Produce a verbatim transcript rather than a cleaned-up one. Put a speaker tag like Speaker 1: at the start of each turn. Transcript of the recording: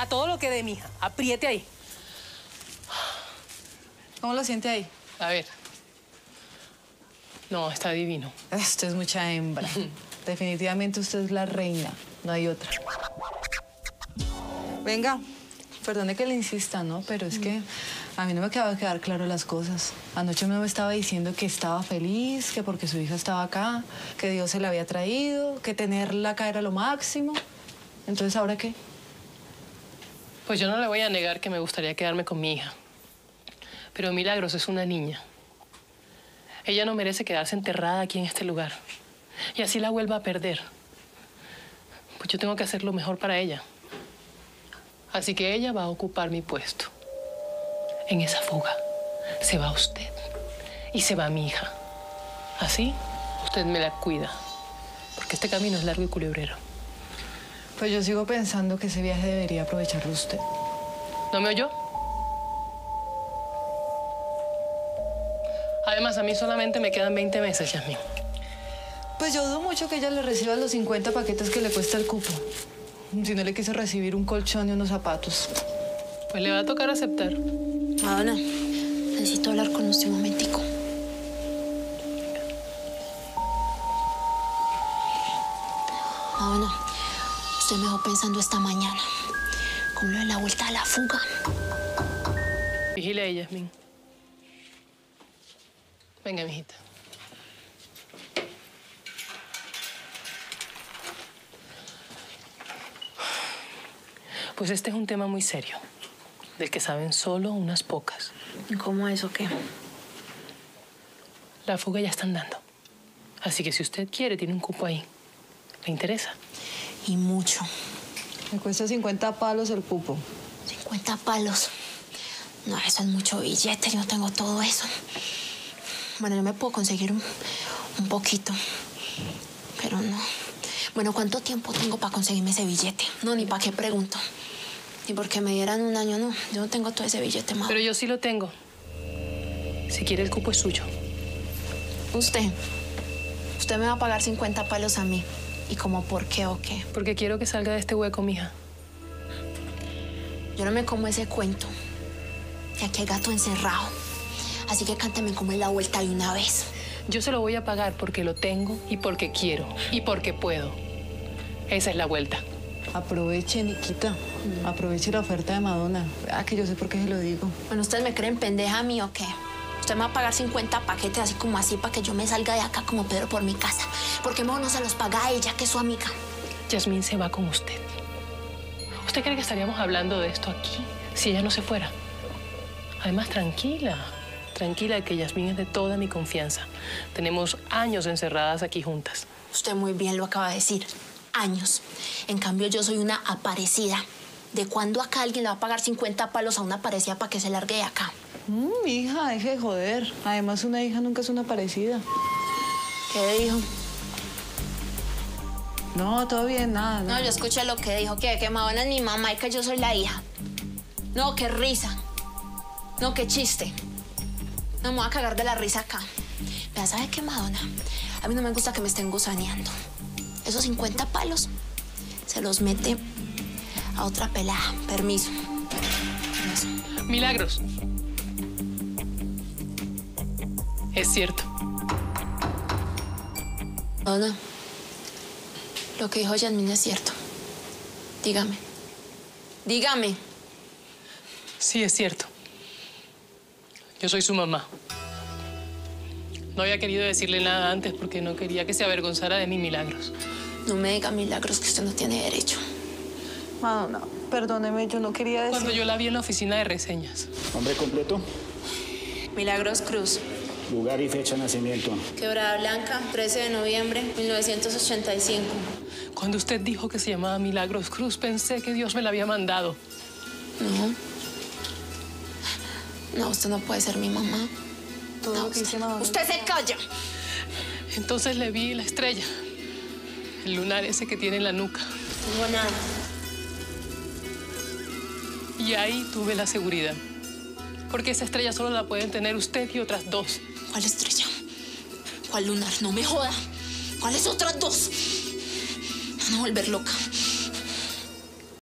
Speaker 1: A todo lo que dé, mija. Apriete ahí.
Speaker 2: ¿Cómo lo siente ahí?
Speaker 1: A ver. No, está divino.
Speaker 2: Esto es mucha hembra. Definitivamente usted es la reina. No hay otra. Venga, perdone que le insista, ¿no? Pero es que a mí no me acaba de quedar claro las cosas. Anoche me estaba diciendo que estaba feliz, que porque su hija estaba acá, que Dios se la había traído, que tenerla acá era lo máximo. Entonces, ¿ahora qué?
Speaker 1: Pues yo no le voy a negar que me gustaría quedarme con mi hija. Pero Milagros es una niña. Ella no merece quedarse enterrada aquí en este lugar. Y así la vuelva a perder. Pues yo tengo que hacer lo mejor para ella. Así que ella va a ocupar mi puesto. En esa fuga se va usted y se va mi hija. Así usted me la cuida. Porque este camino es largo y culebrero.
Speaker 2: Pues yo sigo pensando que ese viaje debería aprovecharlo usted.
Speaker 1: ¿No me oyó? Además, a mí solamente me quedan veinte meses, Yasmín.
Speaker 2: Pues yo dudo mucho que ella le reciba los cincuenta paquetes que le cuesta el cupo. Si no le quiso recibir un colchón y unos zapatos.
Speaker 1: Pues le va a tocar aceptar.
Speaker 3: Madonna, necesito hablar con usted un momentico. Madonna, usted me dejó pensando esta mañana con lo de la vuelta a la fuga.
Speaker 1: Vigile a ella, Yasmín. Venga, mijita. Pues este es un tema muy serio, del que saben solo unas pocas.
Speaker 3: ¿Y cómo eso qué?
Speaker 1: La fuga ya están dando. Así que si usted quiere, tiene un cupo ahí. ¿Le interesa?
Speaker 3: Y mucho.
Speaker 2: Me cuesta cincuenta palos el cupo.
Speaker 3: cincuenta palos. No, eso es mucho billete. Yo no tengo todo eso. Bueno, yo me puedo conseguir un, un poquito. Pero no. Bueno, ¿cuánto tiempo tengo para conseguirme ese billete? No, ni para qué pregunto. Ni porque me dieran un año, no. Yo no tengo todo ese billete, mamá.
Speaker 1: Pero yo sí lo tengo. Si quiere, el cupo es suyo.
Speaker 3: Usted. Usted me va a pagar cincuenta palos a mí. ¿Y como por qué o qué?
Speaker 1: Porque quiero que salga de este hueco, mija.
Speaker 3: Yo no me como ese cuento. Que aquí hay gato encerrado. Así que cánteme como es la vuelta de una vez.
Speaker 1: Yo se lo voy a pagar porque lo tengo y porque quiero y porque puedo. Esa es la vuelta.
Speaker 2: Aproveche, Niquita. Mm. Aproveche la oferta de Madonna. Ah, que yo sé por qué se lo digo.
Speaker 3: Bueno, ¿ustedes me creen pendeja a mí o qué? Usted me va a pagar cincuenta paquetes así como así para que yo me salga de acá como Pedro por mi casa. ¿Por qué mejor no se los paga a ella, que es su amiga?
Speaker 1: Yasmín se va con usted. ¿Usted cree que estaríamos hablando de esto aquí si ella no se fuera? Además, tranquila. Tranquila, que Yasmín es de toda mi confianza. Tenemos años encerradas aquí juntas.
Speaker 3: Usted muy bien lo acaba de decir. Años. En cambio, yo soy una aparecida. ¿De cuándo acá alguien le va a pagar cincuenta palos a una aparecida para que se largue de acá?
Speaker 2: Mm, hija, deje de joder. Además, una hija nunca es una aparecida.
Speaker 3: ¿Qué dijo?
Speaker 2: No, todo bien, nada.
Speaker 3: No, yo escuché lo que dijo, que, que Madonna es mi mamá y que yo soy la hija. No, qué risa. No, qué chiste. No me voy a cagar de la risa acá. Pero ¿sabe qué, Madonna? A mí no me gusta que me estén gusaneando. Esos cincuenta palos se los mete a otra pelada. Permiso. Permiso.
Speaker 1: Milagros. Es cierto.
Speaker 3: Madonna, lo que dijo Yasmín es cierto. Dígame. Dígame.
Speaker 1: Sí, es cierto. Yo soy su mamá. No había querido decirle nada antes porque no quería que se avergonzara de mí, Milagros.
Speaker 3: No me diga, Milagros, que usted no tiene derecho.
Speaker 2: Madonna, perdóneme, yo no quería decir...
Speaker 1: Cuando yo la vi en la oficina de reseñas.
Speaker 4: Nombre completo.
Speaker 3: Milagros Cruz.
Speaker 4: Lugar y fecha de nacimiento.
Speaker 3: Quebrada Blanca, trece de noviembre, mil novecientos ochenta y cinco.
Speaker 1: Cuando usted dijo que se llamaba Milagros Cruz, pensé que Dios me la había mandado.
Speaker 3: No. No, usted no puede ser mi mamá.
Speaker 2: Todo
Speaker 3: No,
Speaker 2: lo que
Speaker 3: usted,
Speaker 2: dice Madonna.
Speaker 3: usted se calla.
Speaker 1: Entonces le vi la estrella. El lunar ese que tiene en la nuca.
Speaker 3: No tengo nada.
Speaker 1: Y ahí tuve la seguridad. Porque esa estrella solo la pueden tener usted y otras dos.
Speaker 3: ¿Cuál estrella? ¿Cuál lunar? No me joda. ¿Cuáles otras dos? Me van a volver loca.